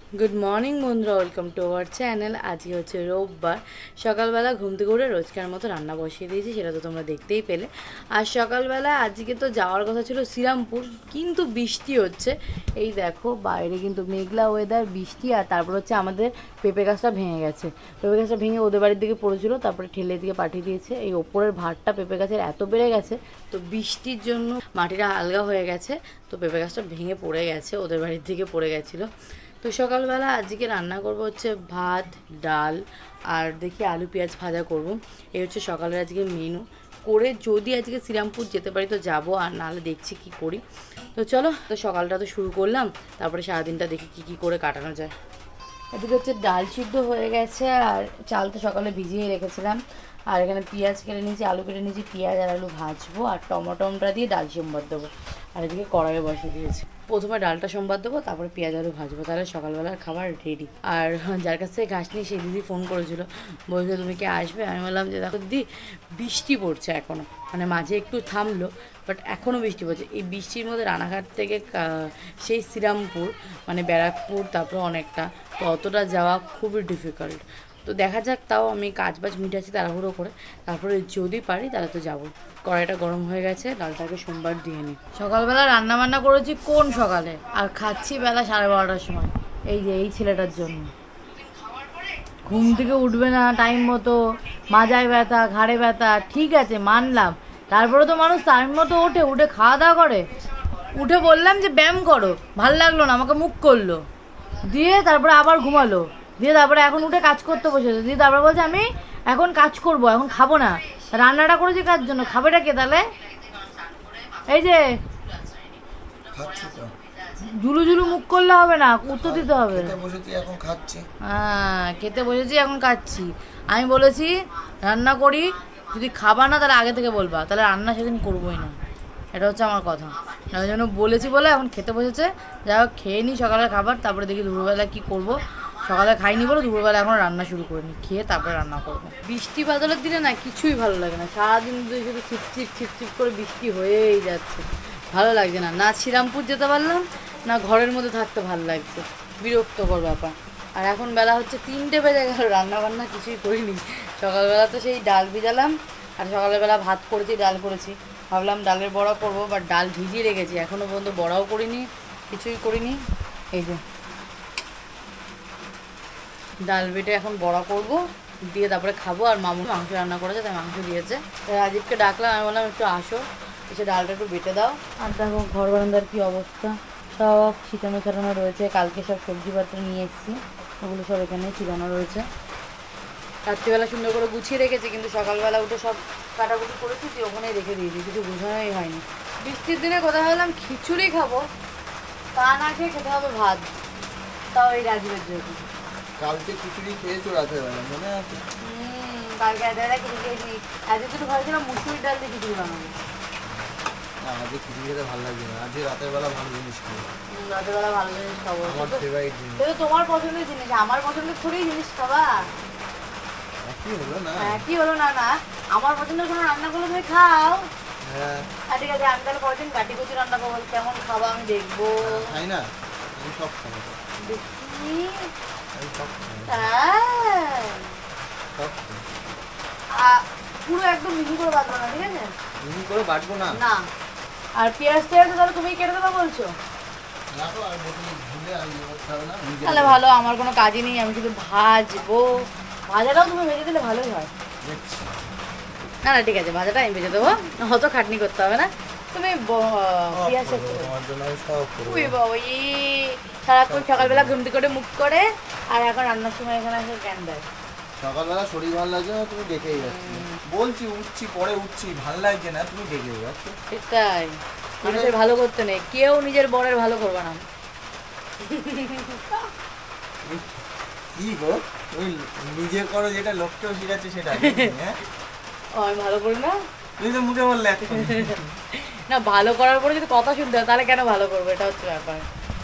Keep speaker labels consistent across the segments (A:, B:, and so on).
A: Good morning বন্ধুরা, welcome to our channel. আজকে হচ্ছে রোববার। সকালবেলা ঘুম থেকে উঠে রোজকার মতো রান্না বসিয়ে দিয়েছি, সেটা তো তোমরা দেখতেই পেলে। আর সকালবেলা আজকে তো যাওয়ার কথা ছিল শ্রীরামপুর, কিন্তু বৃষ্টি হচ্ছে। এই দেখো বাইরে কিন্তু মেঘলা ওয়েদার, বৃষ্টি, আর তারপর হচ্ছে আমাদের পেঁপে গাছটা ভেঙে গেছে। পেঁপে গাছটা ভেঙে ওদের বাড়ির দিকে পড়েছিল, তারপরে ঠেলে দিয়ে পাঠিয়ে দিয়েছে। এই ওপরের ভাতটা পেঁপে গাছের এত বেড়ে গেছে, তো বৃষ্টির জন্য মাটিটা আলগা হয়ে গেছে, তো পেঁপে গাছটা ভেঙে পড়ে গেছে, ওদের বাড়ির দিকে পড়ে গেছিলো। তো সকালবেলা আজকে রান্না করব হচ্ছে ভাত, ডাল, আর দেখি আলু পেঁয়াজ ভাজা করব। এই হচ্ছে সকালের আজকে মেনু করে, যদি আজকে শ্রীরামপুর যেতে পারি তো যাব, আর নাহলে দেখছি কি করি। তো চলো, তো সকালটা তো শুরু করলাম, তারপরে সারাদিনটা দেখি কি করে কাটানো যায়। এদিকে হচ্ছে ডাল সিদ্ধ হয়ে গেছে, আর চাল তো সকালে ভিজিয়ে রেখেছিলাম। আর এখানে পেঁয়াজ কেটে নিয়েছি, আলু কেটে নিয়েছি, পেঁয়াজ আর আলু ভাজবো, আর টমেটোটা দিয়ে ডাল সম্বাদ দেবো। আর এদিকে কড়াইয়ে বসিয়ে দিয়েছি, প্রথমে ডালটা সম্বাদ দেবো, তারপরে পেঁয়াজ আলু ভাজবো, তাহলে সকালবেলার খাবার রেডি। আর যার কাছ থেকে ঘাস নিয়ে সেই দিদি ফোন করেছিল, বলছে তুমি কি আসবে? আমি বললাম যে দেখো দিদি, বৃষ্টি পড়ছে এখনও, মানে মাঝে একটু থামলো, বাট এখনও বৃষ্টি পড়ছে। এই বৃষ্টির মধ্যে রানাঘাট থেকে সেই শ্রীরামপুর মানে ব্যারাকপুর, তারপর অনেকটা, তো অতটা যাওয়া খুবই ডিফিকাল্ট। তো দেখা যাক, তাও আমি কাজবাজ মিটাচ্ছি তাড়াহুড়ো করে, তারপরে যদি পারি তাহলে তো যাবো। কড়াইটা গরম হয়ে গেছে, ডালটাকে সোমবার দিয়ে নিই। সকালবেলা রান্না বান্না করেছি কোন সকালে, আর খাচ্ছি বেলা 12:30টার সময়। এই যে এই ছেলেটার জন্য ঘুম থেকে উঠবে না টাইম মতো, মাজায় ব্যথা, ঘাড়ে ব্যথা, ঠিক আছে মানলাম, তারপরে তো মানুষ টাইম মতো উঠে খাওয়া দাওয়া করে। উঠে বললাম যে ব্যায়াম করো, ভাল লাগলো না, আমাকে মুখ করলো, দিয়ে তারপরে আবার ঘুমালো, দিয়ে তারপরে এখন উঠে কাজ করতে বসেছে, দিয়ে তারপরে বলছে আমি এখন কাজ করব, এখন খাবো না। রান্নাটা করেছি কার জন্য, খাবেটা কে তাহলে? এই যে ঝুলু ঝুলু মুখ করলে হবে না, উত্তর দিতে হবে। হ্যাঁ, খেতে বসেছি, এখন খাচ্ছি। আমি বলেছি রান্না করি, যদি খাবা না তাহলে আগে থেকে বলবা, তাহলে রান্না সেদিন করবোই না। এটা হচ্ছে আমার কথা। ওই জন্য বলেছি বলে এখন খেতে বসেছে। যাই হোক, খেয়ে নিই সকালের খাবার, তারপরে দেখি দুপুরবেলা কী করবো। সকালে খাইনি বলে দুপুরবেলা এখন রান্না শুরু করে নিই, খেয়ে তারপরে রান্না করবো। বৃষ্টি বাদলের দিনে না কিছুই ভালো লাগে না, সারাদিন শুধু ছিপছিপ করে বৃষ্টি হয়েই যাচ্ছে, ভালো লাগছে না। না শ্রীরামপুর যেতে পারলাম, না ঘরের মধ্যে থাকতে ভালো লাগছে, বিরক্তকর ব্যাপার। আর এখন বেলা হচ্ছে 3টে বেজে গেল, রান্নাবান্না কিছুই করিনি। সকালবেলা তো সেই ডাল ভিজালাম, আর সকালবেলা ভাত করেছি, ডাল করেছি, ভাবলাম ডালের বড়া করবো, বাট ডাল ভিজিয়ে রেখেছি, এখনও পর্যন্ত বড়াও করিনি, কিছুই করিনি। এই যে ডাল বেটে এখন বড়া করবো, দিয়ে তারপরে খাবো। আর মামু মাংস রান্না করেছে, তাই মাংস দিয়েছে। রাজীবকে ডাকলাম, আমি বললাম একটু আসো, এসে ডালটা একটু বেটে দাও। আর দেখো ঘর বারান্দার কী অবস্থা, সব ছিটানো রয়েছে। কালকে সব সবজিপত্র নিয়ে এসেছি, ওগুলো সব এখানে ছিটানো রয়েছে। রাত্রিবেলা সুন্দর করে গুছিয়ে রেখেছি, কিন্তু সকালবেলা উঠে সব কাটাকুটি করেছি, তুই ওখানেই রেখে দিয়েছি, কিছু বোঝানোই হয়নি। বৃষ্টির দিনে কোথায় ভাবলাম খিচুড়ি খাবো, তা না খেয়ে খেতে হবে ভাত, তাও এই রাজীবের জন্য।
B: কালকে খিচুড়ি খেয়েছো রাতের বেলা, মনে আছে?
A: কালকে রাতের খিচুড়ি খেয়েছি, আজকে দুটো ভাবছিলাম মুসুরির ডাল দিয়ে খিচুড়ি বানাবো।
B: আজকে খিচুড়ি খেতে ভালো লাগছে না, আজকে রাতের বেলা ভালো জিনিস খাবো।
A: রাতের বেলা ভালো জিনিস খাবো,
B: আমার ফেভারিট জিনিস।
A: তোমার পছন্দের জিনিস, আমার পছন্দের থোড়ি জিনিস খাবা।
B: কি হলো না?
A: কি হলো না? না, আমার পছন্দের কোনো রান্না করলে তুমি খাও।
B: হ্যাঁ
A: ঠিক আছে, আমি তাহলে কদিন কাটি কুচি রান্না করবো, কেমন খাবা আমি দেখবো।
B: খাই না, আমি সব খাবো।
A: দেখি
B: আমি সব খাবো, সব খাবো।
A: পুরো একদম মিহি করে বাঁধবো না, ঠিক আছে?
B: মিহি করে বাটবো না।
A: না, আর পেঁয়াজ টেয়াজ তাহলে তুমি কেটে দেবা বলছো? তাহলে ভালো, আমার কোনো কাজই নেই, আমি শুধু ভাজবো। ভাজাটাও তুমি ভেজে দিলে ভালোই হয়। না না ঠিক আছে, ভাজাটা আমি ভেজে দেবো, অত খাটনি করতে হবে না। তুমি পেঁয়াজ সারাক্ষণ সকালবেলা ঘুম থেকে করে মুখ করে, আর এখন রান্নার সময় এখানে এসে জ্ঞান দেয়।
B: সকালবেলা শরীর ভালো লাগছে না, তুমি দেখেই যাচ্ছ। বলছি উঠছি, পরে উঠছি, ভালো লাগছে না, তুমি দেখেই যাচ্ছ।
A: সেটাই, মানুষের ভালো করতে নেই, কেউ নিজের বরের ভালো করবে না।
B: কি গো, ওই নিজে করো যেটা লোককেও শিখাচ্ছে সেটা।
A: আমি ভালো করি না,
B: তুমি তো মুখে বললে।
A: না, ভালো করার পরে যদি কথা শুনতে হয় তাহলে কেন ভালো করবো, এটা হচ্ছে ব্যাপার।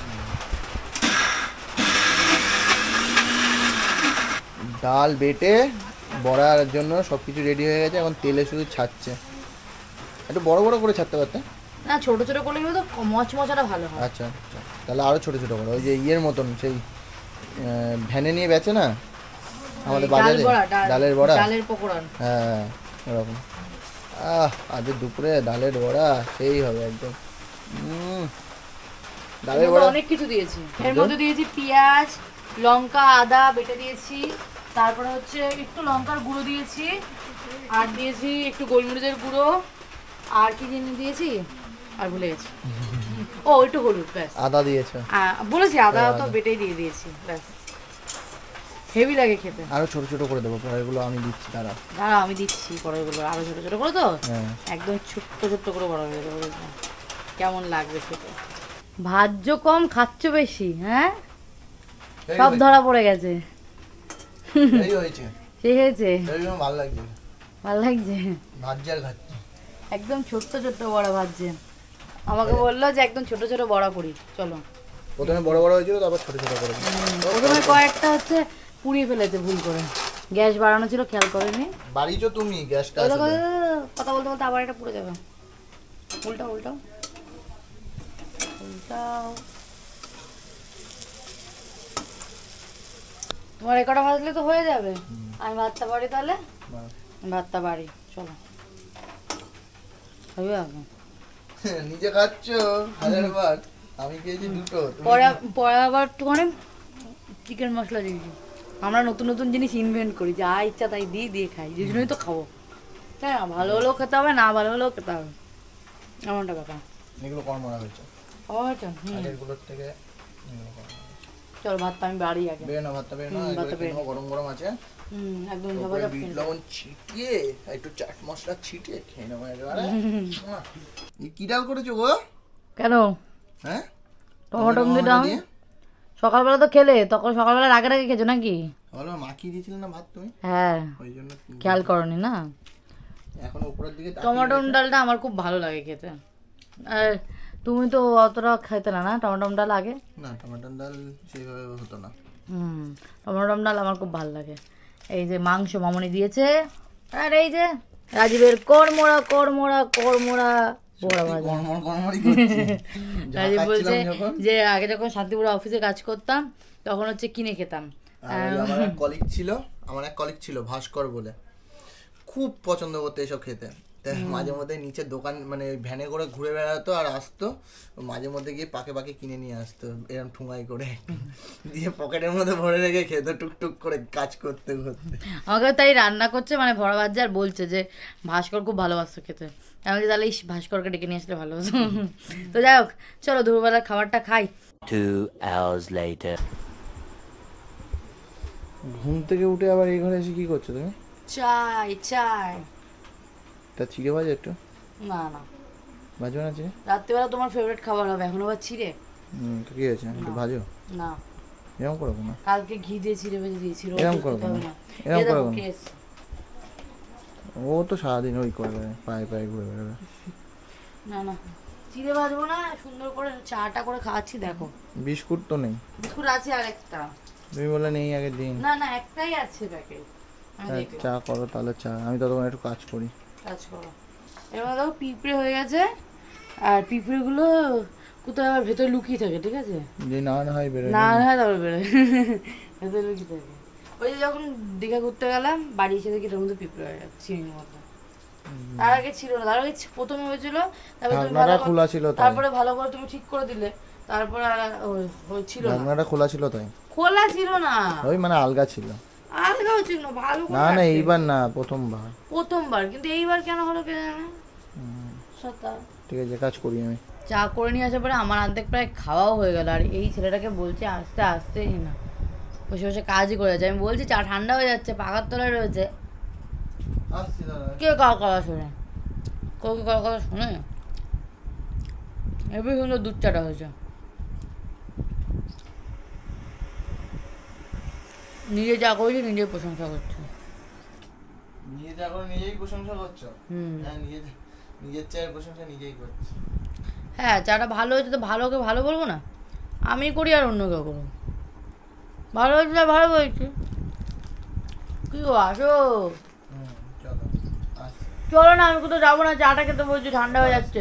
B: ডাল বেটে বড়ার জন্য সব কিছু রেডি হয়ে গেছে, এখন তেলে শুধু ছাড়ছে। একটু বড় বড় করে ছাড়তে পারতে
A: না, ছোট ছোট করলে তো মচমচাটা ভালো হয়।
B: আচ্ছা আচ্ছা, তাহলে আরো ছোট ছোট করো, ওই যে ইয়ের মতন, সেই ভ্যানে নিয়ে বেচে না আমাদের
A: ডাল
B: বাজারে,
A: বড়া,
B: ডালের বড়া।
A: ডালের পকোড়া।
B: হ্যাঁ ওরকম। আজ দুপুরে ডালের বড়া সেই হবে একদম। ডালের বড়া
A: অনেক কিছু দিয়েছি এর মধ্যে, দিয়েছি পেঁয়াজ, লঙ্কা, আদা বেটে দিয়েছি, তারপরে হচ্ছে একটু লঙ্কার গুঁড়ো দিয়েছি, আর দিয়েছি একটু গোলমরিচের গুঁড়ো, আর কি জিনিস দিয়েছি আর ভুলে গেছি। ও একটু হলুদ, ব্যাস।
B: আদা দিয়েছে
A: বলেছি আদা তো বেটেই দিয়ে দিয়েছি, ব্যাস। হেভি লাগে খেতে।
B: আরো ছোট ছোট করে দেবো পরেরগুলো আমি দিচ্ছি, দাঁড়াও
A: আমি দিচ্ছি পরেরগুলো আরো ছোট ছোট করে, তো একদম ছোট্ট ছোট্ট করে বড় হয়ে যাবে, কেমন লাগবে খেতে। ভাজ্য কম খাচ্ছ বেশি, হ্যাঁ সব ধরা পড়ে গেছে।
B: এই হয়েছে,
A: সেই হয়েছে,
B: ভালো লাগছে,
A: ভালো লাগছে।
B: ভাজ্জার খাচ্ছি
A: একদম ছোট্ট ছোট্ট বড়া ভাজছে। আমাকে বললো যে একদম ছোট ছোট বড়া করি, চলো।
B: প্রথমে বড় বড় হয়েছিল, তারপর ছোট ছোট করে।
A: প্রথমে কয়েকটা হচ্ছে পুড়িয়ে ফেলেছে ভুল করে, গ্যাস বাড়ানো ছিল খেয়াল করেনি।
B: বাড়িছো তুমি গ্যাসটা?
A: কথা বলতে বলতে আবার এটা পুড়ে যাবে। উল্টাও উল্টাও উল্টাও। তোমার একটা ভাজলে তো হয়ে যাবে। আমি ভাতটা বাড়ি, তাহলে ভাতটা বাড়ি, চলো। হবে আগে
B: নিজে খাচ্ছ হাজারবার, আমি খেয়েছি দুটো।
A: পরে আবার একটুখানি চিকেন মশলা দিয়েছি। আমরা নতুন নতুন জিনিস ইনভেন্ট করি, যা ইচ্ছা তাই দিয়ে খাই, যে জন্যই তো খাবো। হ্যাঁ, ভালো হলেও খেতে হবে, না ভালো হলেও খেতে হবে, এমনটা ব্যাপার।
B: এগুলো কম মনে হয়েছে আগেরগুলোর থেকে।
A: চল ভাতটা আমি বাড়ি আগে।
B: বের না, ভাতটা বের না, গরম গরম আছে।
A: একদম
B: বিট লবণ ছিটিয়ে একটু চাট মশলা ছিটিয়ে খেয়ে নেবো একেবারে। কি ডাল করেছো গো?
A: কেন?
B: হ্যাঁ,
A: টমেটো ডাল সকালবেলা তো খেলে, তখন সকালবেলা আগে আগে খেয়েছো নাকি?
B: সকালবেলা মাখিয়ে দিয়েছিলে না ভাত তুমি?
A: হ্যাঁ,
B: ওই জন্য
A: খেয়াল করনি না।
B: এখন উপরের দিকে
A: টমেটো ডালটা আমার খুব ভালো লাগে খেতে। আর তুমি তো অতটা খাইতে না টমেটো ডাল আগে?
B: না, টমেটো ডাল সেইভাবে হতো না।
A: টমেটো ডাল আমার খুব ভালো লাগে। এই যে মাংস মামনি দিয়েছে, আর এই যে রাজীবের করমোড়া করমোড়া করমোড়া বড়া ভাজা। রাজীব বলছে যে আগে যখন শান্তিপুর অফিসে কাজ করতাম তখন হচ্ছে কিনে খেতাম।
B: আমার এক কলিগ ছিল ভাস্কর বলে, খুব পছন্দ করতে এসব খেতে। মাঝে মধ্যে নিচে দোকান মানে ভ্যানে করে ঘুরে বেড়াতো আর আসতো, মাঝে মধ্যে গিয়ে পাকে পাকে কিনে নিয়ে আসতো এরকম ঠুঙাই করে, দিয়ে পকেটের মধ্যে ভরে রেখে খেতো টুকটুক করে কাজ করতে করতে।
A: আমাকে তাই রান্না করছে মানে ভরা ভাজা, আর বলছে যে ভাস্কর খুব ভালোবাসতো খেতে। আমি তাহলে ভাস্করকে ডেকে নিয়ে আসলে ভালো হতো। তো যাই হোক, চলো দুপুরবেলার খাবারটা খাই।
C: 2 hours later.
B: ঘুম থেকে উঠে আবার এই ঘরে এসে কি করছো তুমি?
A: চাই চাই।
B: তা চিড়ে ভাজো একটু?
A: না না,
B: ভাজো না চিড়ে?
A: রাত্রিবেলা তোমার ফেভারিট খাবার হবে, এখন আবার চিড়ে?
B: তো কি হয়েছে, একটু ভাজো
A: না।
B: এরকম করবো না,
A: কালকে ঘি দিয়ে চিড়ে ভেজে দিয়েছিল,
B: এরকম করবো না, এরকম করবো না। ও তো সারাদিন ওই করবে, পায়ে পায়ে ঘুরে বেড়াবে।
A: না না, চিড়ে ভাজবো না, সুন্দর করে চাটা করে খাওয়াচ্ছি, দেখো।
B: বিস্কুট তো নেই?
A: বিস্কুট আছে আর একটা।
B: তুমি বলে নেই আগের দিন।
A: না না, একটাই আছে প্যাকেট।
B: চা করো তাহলে, চা আমি ততক্ষণ একটু কাজ করি।
A: কাজ করো। এবার দেখো পিঁপড়ে হয়ে গেছে, আর পিঁপড়েগুলো কোথায় আবার ভেতরে লুকিয়ে থাকে, ঠিক আছে?
B: যে না হয় বেরোয়,
A: না হয় তারপরে বেরোয়, ভেতরে লুকিয়ে থাকে। ওই যে যখন দীঘা ঘুরতে গেলাম, বাড়ি এসে দেখি তার মধ্যে পিঁপড়ে হয়ে গেছে চিনির মতো। তার আগে ছিল না, তার আগে প্রথমে হয়েছিল, তারপরে ভালো করে তুমি ঠিক করে দিলে, তারপরে আর ছিল না।
B: ঢাকনাটা খোলা ছিল তাই?
A: খোলা ছিল না,
B: ওই মানে আলগা ছিল।
A: আলগাও ছিল না, ভালো করে।
B: না না, এইবার না, প্রথমবার।
A: কিন্তু এইবার কেন হলো কে জানে।
B: ঠিক আছে, কাজ করি আমি।
A: চা করে নিয়ে আসার পরে আমার অর্ধেক প্রায় খাওয়াও হয়ে গেল, আর এই ছেলেটাকে বলছে আস্তে আস্তে না, বসে বসে কাজই করে যাচ্ছে। আমি বলছি চা ঠান্ডা হয়ে যাচ্ছে, পাকার তলায় রয়েছে। কে কার কথা শোনে? কেউ কি কার কথা শোনে? হেবি সুন্দর দুধ চাটা হয়েছে। নিজে যা করেছি নিজেই প্রশংসা করছে।
B: নিজেই প্রশংসা করছো? নিজের চায়ের প্রশংসা নিজেই করছো।
A: হ্যাঁ, চাটা ভালো হয়েছে তো ভালোকে ভালো বলবো না, আমি করি আর অন্য কেউ করবো। ভালো হয়েছে, ভালো বলছি। কি গো, আসো। চলো না, আমি কোথাও যাবো না, চাটা খেতে বলছি, ঠান্ডা হয়ে যাচ্ছে।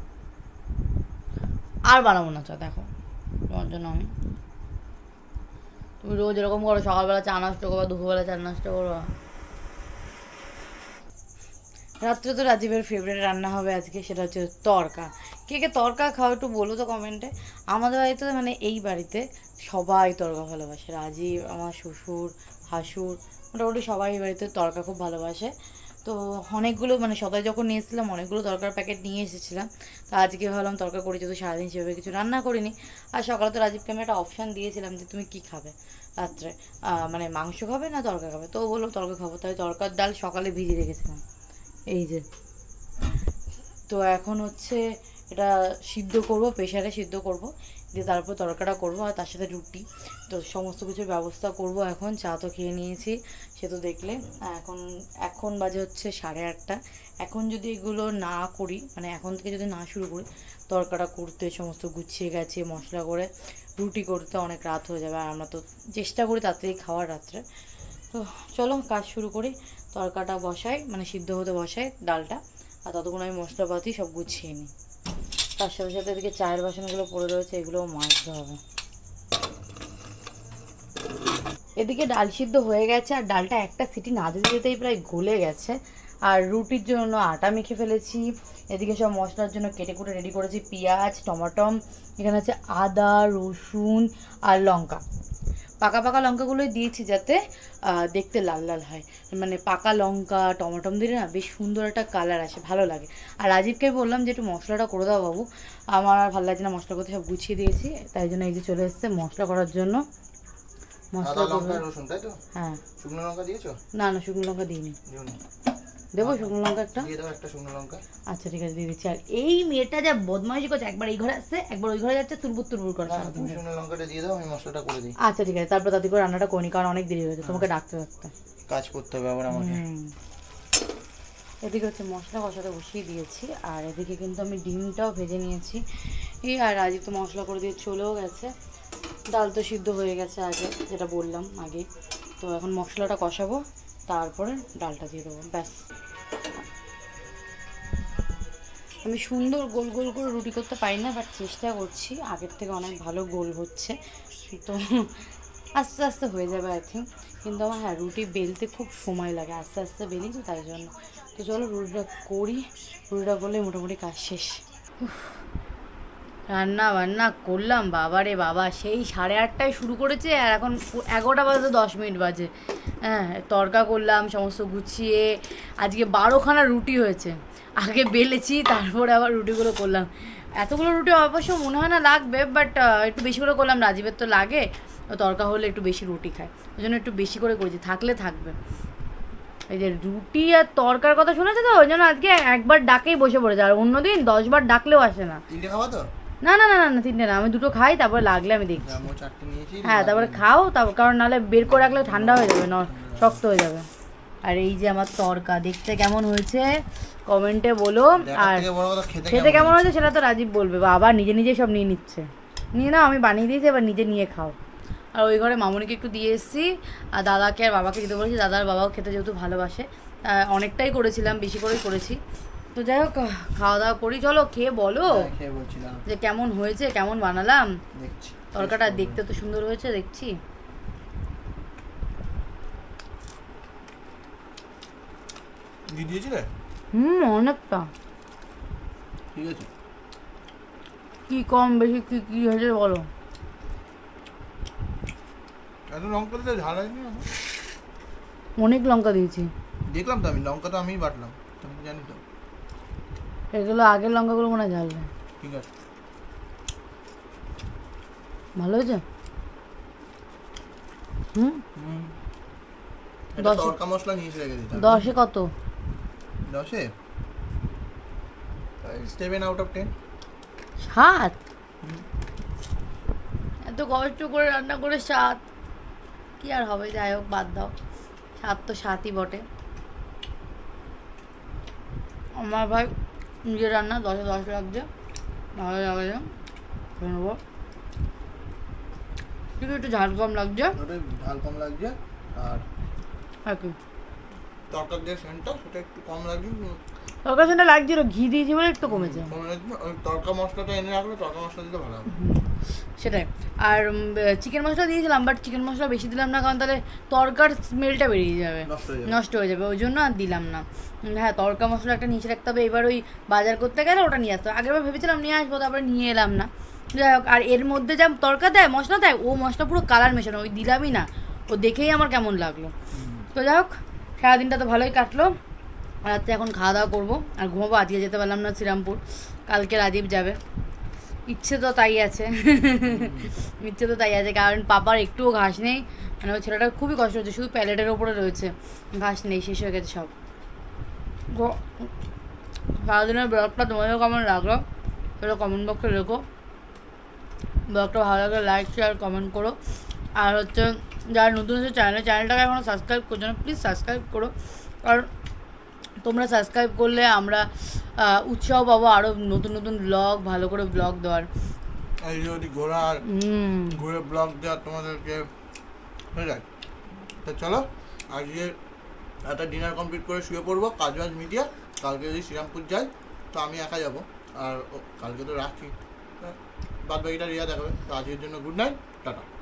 A: আর বানাবো না চা, দেখো তোমার জন্য আমি। তুমি রোজ এরকম করো, সকালবেলা চা নাস্তা করো, দুপুরবেলা চা নাস্তা করো। রাত্রে তো রাজীবের ফেভারিট রান্না হবে আজকে, সেটা হচ্ছে তড়কা। কে কে তড়কা খাও একটু বলো তো কমেন্টে। আমাদের বাড়িতে মানে এই বাড়িতে সবাই তড়কা ভালোবাসে। রাজীব, আমার শ্বশুর, ভাসুর, মোটামুটি সবাই এই বাড়িতে তড়কা খুব ভালোবাসে। তো অনেকগুলো মানে সবাই যখন নিয়েছিলাম অনেকগুলো তরকার প্যাকেট নিয়ে এসেছিলাম। তো আজকে ভাবলাম তরকা করি, যেহেতু সারাদিন সেভাবে কিছু রান্না করিনি। আর সকালে তো রাজীবকে আমি একটা অপশান দিয়েছিলাম যে তুমি কী খাবে রাত্রে, মানে মাংস খাবে না তরকা খাবে। তো ও বললো তরকা খাবো, তাই তরকার ডাল সকালে ভিজিয়ে রেখেছিলাম এই যে। তো এখন হচ্ছে এটা সিদ্ধ করব, প্রেশারে সিদ্ধ করব, দিয়ে তারপর তরকাটা করব আর তার সাথে রুটি। তো সমস্ত কিছুর ব্যবস্থা করব এখন। চা তো খেয়ে নিয়েছি, সে তো দেখলে। এখন বাজে হচ্ছে 8:30। এখন যদি এগুলো না করি, মানে এখন থেকে যদি না শুরু করি তরকাটা করতে, সমস্ত গুছিয়ে গেছে মশলা করে রুটি করতে অনেক রাত হয়ে যাবে। আর আমরা তো চেষ্টা করি তাড়াতাড়ি খাওয়ার রাত্রে। তো চলো কাজ শুরু করি। তরকাটা বসাই, মানে সিদ্ধ হতে বসাই ডালটা, আর ততক্ষণ আমি মশলাপাতি সব গুছিয়ে নিই। তার সাথে সাথে এদিকে চায়ের বাসনগুলো পড়ে রয়েছে, এগুলোও মাজতে হবে। এদিকে ডাল সিদ্ধ হয়ে গেছে, আর ডালটা একটা সিটি না দিতে যেতেই প্রায় গলে গেছে। আর রুটির জন্য আটা মেখে ফেলেছি। এদিকে সব মশলার জন্য কেটে কুটে রেডি করেছি, পেঁয়াজ, টমাটম, এখানে আছে আদা, রসুন আর লঙ্কা। পাকা পাকা লঙ্কাগুলোই দিয়েছি যাতে দেখতে লাল লাল হয়। মানে পাকা লঙ্কা টমাটম দিলে না বেশ সুন্দর একটা কালার আসে, ভালো লাগে। আর রাজীবকে বললাম যে একটু মশলাটা করে দাও বাবু, আমার আর ভালো লাগছে না মশলা করতে, সব গুছিয়ে দিয়েছি। তাই জন্য এই যে চলে এসছে মশলা করার জন্য। মশলা
B: রসুন তাই তো?
A: হ্যাঁ।
B: শুকনো লঙ্কা দিয়েছো?
A: না না, শুকনো লঙ্কা দিইনি। দেবো শুকনো লঙ্কা একটা?
B: দিয়ে দাও একটা শুকনো লঙ্কা।
A: আচ্ছা ঠিক আছে, দিয়ে দিচ্ছি। আর এই মেয়েটা যা বদমাইশি করছে, একবার এই ঘরে আসছে একবার ওই ঘরে যাচ্ছে, তুরবুর তুরবুর করে।
B: শুকনো লঙ্কাটা দিয়ে দাও, আমি মশলাটা করে দিই।
A: আচ্ছা ঠিক আছে, তারপর তাতে করে রান্নাটা করি, কারণ অনেক দেরি হয়েছে, তোমাকে ডাকতে ডাকতে
B: কাজ করতে হবে আবার আমাকে।
A: এদিকে হচ্ছে মশলা কষাতে বসিয়ে দিয়েছি, আর এদিকে কিন্তু আমি ডিমটাও ভেজে নিয়েছি। এই আর রাজীব তো মশলা করে দিয়ে চলেও গেছে। ডাল তো সিদ্ধ হয়ে গেছে আগে, যেটা বললাম আগে। তো এখন মশলাটা কষাবো, তারপরে ডালটা দিয়ে দেবো, ব্যাস। আমি সুন্দর গোল গোল করে রুটি করতে পারি না, বাট চেষ্টা করছি, আগের থেকে অনেক ভালো গোল হচ্ছে। তো আস্তে আস্তে হয়ে যাবে আই থিঙ্ক। কিন্তু আমার হ্যাঁ রুটি বেলতে খুব সময় লাগে, আস্তে আস্তে বেলি তো, তাই জন্য। তো চলো রুটিটা করি, রুটিটা করলে মোটামুটি কাজ শেষ। রান্না বান্না করলাম বাবা রে বাবা, সেই 8:30টায় শুরু করেছে, আর এখন 11টা বাজে 10 মিনিট বাজে। হ্যাঁ, তড়কা করলাম সমস্ত গুছিয়ে। আজকে 12খানা রুটি হয়েছে, আগে বেলেছি তারপরে আবার রুটিগুলো করলাম। এতগুলো রুটি অবশ্য মনে হয় না লাগবে, বাট একটু বেশি করে করলাম, রাজীবের তো লাগে, তড়কা হলে একটু বেশি রুটি খায়, ওই জন্য একটু বেশি করে করেছি, থাকলে থাকবে। এই যে রুটি আর তড়কার কথা শুনেছে তো, ওই জন্য আজকে একবার ডাকেই বসে পড়েছে, আর অন্যদিন 10 বার ডাকলেও আসে না। না না না না না, 3টে না, আমি 2টো খাই, তারপরে লাগলে আমি দেখছি। হ্যাঁ তারপরে খাও, তারপর, কারণ নাহলে বের করে রাখলে ঠান্ডা হয়ে যাবে, শক্ত হয়ে যাবে। আর এই যে আমার তড়কা দেখতে কেমন হয়েছে কমেন্টে বলো, আর খেতে কেমন হয়েছে সেটা তো রাজীব বলবে। বাবা নিজে নিজে সব নিয়ে নিচ্ছে, নিয়ে নাও, আমি বানিয়ে দিয়েছি, এবার নিজে নিয়ে খাও। আর ওই ঘরে মামুনিকে একটু দিয়ে এসেছি, আর দাদাকে আর বাবাকে দিতে বলেছি, দাদার বাবাও খেতে যেহেতু ভালোবাসে, অনেকটাই করেছিলাম, বেশি করেই করেছি। তো যাই হোক খাওয়া দাওয়া করি, চলো খেয়ে বলো যে কেমন হয়েছে, কেমন বানালাম। তরকাটা দেখতে তো সুন্দর হয়েছে দেখছি। অনেকটা।
B: ঠিক আছে,
A: কি কম বেশি কি কি হয়েছে বলো।
B: এত লঙ্কা দিতে ঝাল হয়নি?
A: অনেক লঙ্কা দিয়েছি,
B: দেখলাম তো আমি, লঙ্কা তো আমিই বাটলাম, তুমি জানি তো।
A: এগুলো আগের লঙ্কাগুলো মনে হয় ঝাল নেই।
B: ঠিক আছে,
A: ভালো হয়েছে।
B: তড়কা মশলা নিয়ে রেখে দিতাম।
A: 10-এ কত?
B: 10-এ 7/10।
A: 7? এত কষ্ট করে রান্না করে 7 কি আর হবে, যাই হোক বাদ দাও, 7 তো 7ই বটে। আমার ভাই নিজের রান্না 10-এ 10 লাগছে, ভালো লাগে নেবো। ঠিক একটু ঝাল কম লাগছে,
B: ঝাল কম লাগছে, আর
A: কি
B: তরকার যে সেন্টটা সেটা একটু কম লাগছে,
A: তরকারিটা লাগছিল, ঘি দিয়েছি বলে একটু কমেছে।
B: ওই তড়কা মশলাটা এনে রাখলে তড়কা মশলা দিতে ভালো হবে।
A: সেটাই। আর চিকেন মশলা দিয়েছিলাম, বাট চিকেন মশলা বেশি দিলাম না, কারণ তাহলে তরকার স্মেলটা বেরিয়ে যাবে, নষ্ট হয়ে যাবে, ওই জন্য আর দিলাম না। হ্যাঁ, তড়কা মশলা একটা নিচে রাখতে হবে। এবার ওই বাজার করতে গেলে ওটা নিয়ে আসতে হবে। আগেরবার ভেবেছিলাম নিয়ে আসবো, তারপরে নিয়ে এলাম না। যাই হোক, আর এর মধ্যে যা তড়কা দেয়, মশলা দেয়, ও মশলা পুরো কালার মেশানো, ওই দিলামই না, ও দেখেই আমার কেমন লাগলো। তো যাই হোক, সারাদিনটা তো ভালোই কাটলো। রাত্রে এখন খাওয়া দাওয়া করবো আর ঘুমাবো। আজকে যেতে পারলাম না শ্রীরামপুর, কালকে রাজীব যাবে। ইচ্ছে তো তাই আছে, ইচ্ছে তো তাই আছে, কারণ পাপার একটুও ঘাস নেই। মানে ওই ছেলেটা খুবই কষ্ট হচ্ছে, শুধু প্যালেটের ওপরে রয়েছে, ঘাস নেই, শেষ হয়ে গেছে সব। সারাদিনের ব্লগটা তোমাদের কেমন লাগলো সেটা কমেন্ট বক্সে লেখো। ব্লগটা ভালো লাগলে লাইক শেয়ার কমেন্ট করো। আর হচ্ছে যারা নতুন এসে চ্যানেলটাকে এখনও সাবস্ক্রাইব করছো না, প্লিজ সাবস্ক্রাইব করো, কারণ তোমরা সাবস্ক্রাইব করলে আমরা উৎসাহ পাবো আরও নতুন নতুন ব্লগ, ভালো করে ব্লগ দেওয়ার।
B: এই যদি ঘুরে ব্লগ দেওয়ার তোমাদেরকে হয়ে যায়। তো চলো আজকে একটা ডিনার কমপ্লিট করে শুয়ে পড়বো। কাজ মিডিয়া কালকে যদি শ্রীরামপুর যাই তো আমি একা যাবো, আর কালকে তো রাখি, বাদ বাকিটা রিয়া দেখাবে। তো আজকের জন্য গুড নাইট, টাটা।